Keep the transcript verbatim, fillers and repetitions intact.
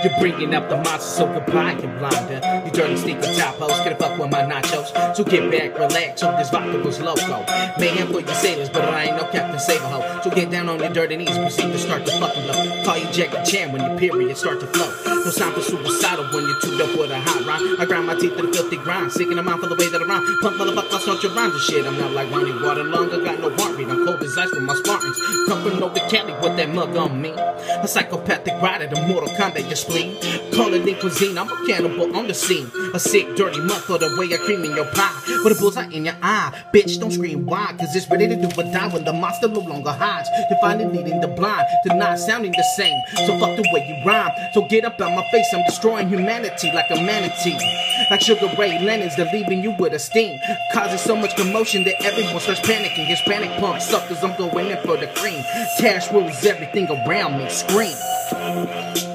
You're bringing up the monster, so goodbye, you blinder. You dirty sneaker top hoes, get a fuck with my nachos. So get back, relax, so this vodka was loco. Mayhem for your sailors, but I ain't no Captain Save-A-Ho. So get down on your dirty knees, proceed to start the fucking blow. Call you Jackie Chan when your periods start to flow. No sign for suicidal when you're too dope with a hot rhyme. I grind my teeth to the filthy grind, sick in the mouth for the way that I rhyme. Pump motherfucker, start your rhymes and shit. I'm not like Ronnie Water Lung, I got no heart rate. I'm cold as ice from my Spartans. Come from over Cali with that mug on me. A psychopathic rider, the Mortal Kombat your spleen. Call it in cuisine, I'm a cannibal on the scene. A sick, dirty month for the way I cream in your pie. With a bullseye in your eye. Bitch, don't scream why, cause it's ready to do or die when the monster no longer hides. You're finally leading the blind to not sounding the same. So fuck the way you rhyme. So get up out my face, I'm destroying humanity like a manatee. Like Sugar Ray Leonard's, they're leaving you with a sting. Causing so much commotion that everyone starts panicking. Hispanic punk suckers, I'm going in for the cream. Cash rules everything around me, scream.